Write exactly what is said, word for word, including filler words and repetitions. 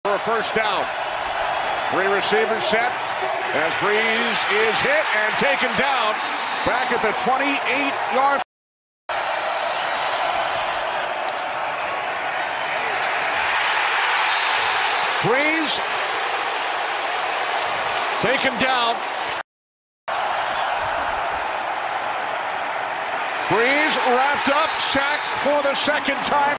for a first down. Three receivers set as Breeze is hit and taken down back at the twenty-eight yard. Breeze taken down. Breeze wrapped up, sacked for the second time.